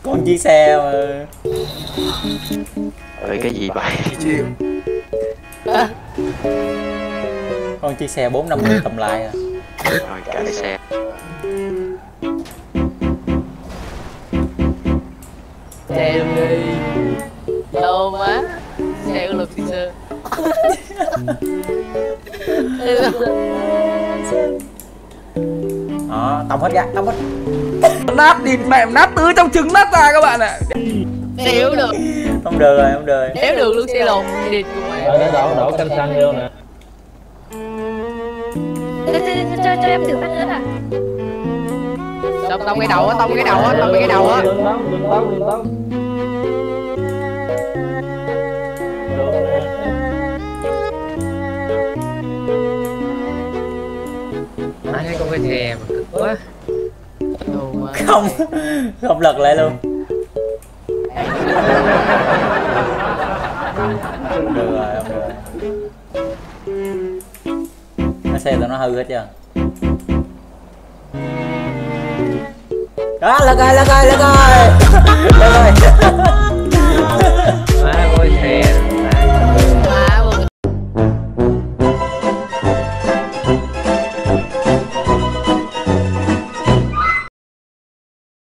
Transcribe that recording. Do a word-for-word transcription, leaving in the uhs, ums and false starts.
Con chiếc xe mà. Ơi cái gì vậy? Con chiếc xe bốn năm mươi tầm lại à. Rồi cãi xe. Xe luôn đi. Đâu má. Xe của Lục Xì Sơ. Đó, tông hết ra, tông hết. Nát đi mẹ, nát tứ trong trứng nát ra các bạn ạ. Đéo được. Không được rồi, không được rồi. Đéo được luôn, xe lột. Địt của mày. Ờ, đổ đổ canh xăng vô nè. Cho, cho, cho, cho em thử phát nữa à. Tông tông cái đầu á, tông cái đầu á, tông cái đầu á. Đừng tông, đừng tông, đừng tông. Má thấy con cái xe mà cực quá. Không, không lật lại luôn. Được rồi, không được rồi. Cái xe tụi nó hư hết chưa? Đó, lật rồi, lật rồi, lật rồi. Lật rồi.